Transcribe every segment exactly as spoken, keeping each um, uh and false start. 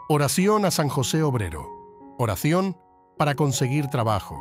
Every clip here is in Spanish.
Oración a San José Obrero. Oración para conseguir trabajo.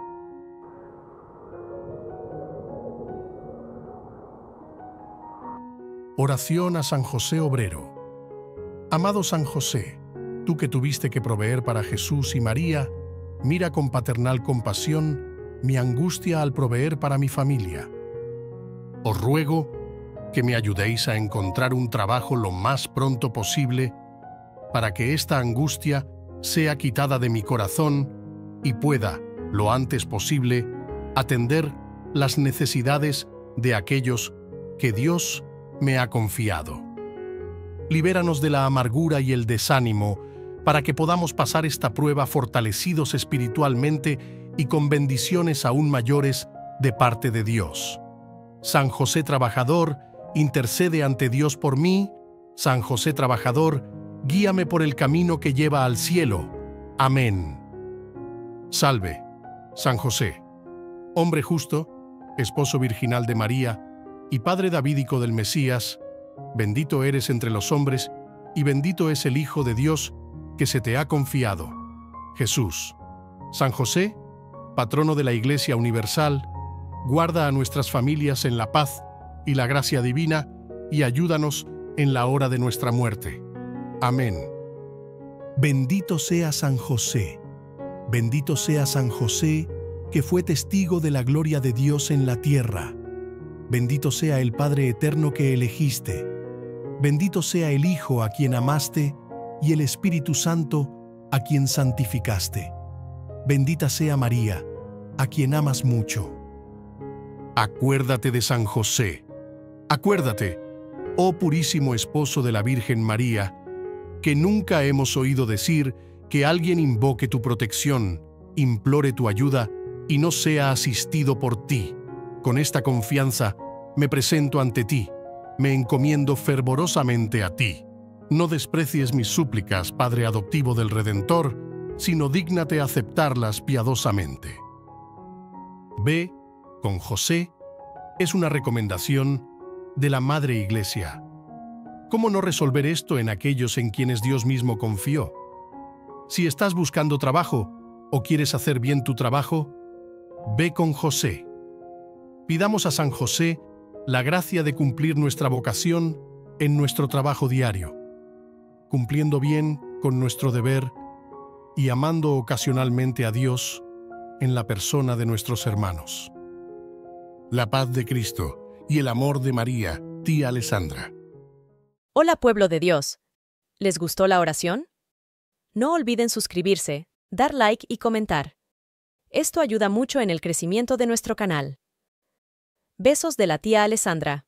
Oración a San José Obrero. Amado San José, tú que tuviste que proveer para Jesús y María, mira con paternal compasión mi angustia al proveer para mi familia. Os ruego que me ayudéis a encontrar un trabajo lo más pronto posible para que esta angustia sea quitada de mi corazón y pueda, lo antes posible, atender las necesidades de aquellos que Dios me ha confiado. Libéranos de la amargura y el desánimo para que podamos pasar esta prueba fortalecidos espiritualmente y con bendiciones aún mayores de parte de Dios. San José Trabajador, intercede ante Dios por mí. San José Trabajador, guíame por el camino que lleva al cielo. Amén. Salve, San José, hombre justo, esposo virginal de María y padre davídico del Mesías, bendito eres entre los hombres y bendito es el Hijo de Dios que se te ha confiado, Jesús. San José, patrono de la Iglesia Universal, guarda a nuestras familias en la paz y la gracia divina y ayúdanos en la hora de nuestra muerte. Amén. Bendito sea San José. Bendito sea San José, que fue testigo de la gloria de Dios en la tierra. Bendito sea el Padre eterno que elegiste. Bendito sea el Hijo a quien amaste y el Espíritu Santo a quien santificaste. Bendita sea María, a quien amas mucho. Acuérdate de San José. Acuérdate, oh purísimo esposo de la Virgen María, que nunca hemos oído decir que alguien invoque tu protección, implore tu ayuda y no sea asistido por ti. Con esta confianza me presento ante ti, me encomiendo fervorosamente a ti. No desprecies mis súplicas, Padre adoptivo del Redentor, sino dígnate aceptarlas piadosamente. Ve con José es una recomendación de la Madre Iglesia. ¿Cómo no resolver esto en aquellos en quienes Dios mismo confió? Si estás buscando trabajo o quieres hacer bien tu trabajo, ve con José. Pidamos a San José la gracia de cumplir nuestra vocación en nuestro trabajo diario, cumpliendo bien con nuestro deber y amando ocasionalmente a Dios en la persona de nuestros hermanos. La paz de Cristo y el amor de María, tía Alessandra. Hola pueblo de Dios. ¿Les gustó la oración? No olviden suscribirse, dar like y comentar. Esto ayuda mucho en el crecimiento de nuestro canal. Besos de la tía Alessandra.